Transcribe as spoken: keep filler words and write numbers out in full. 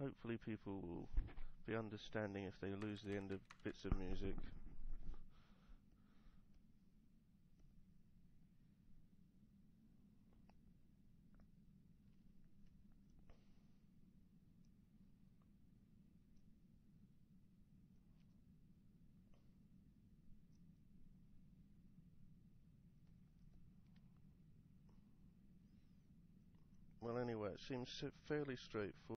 hopefully people will be understanding if they lose the end of bits of music. Well, anyway, it seems fairly straightforward.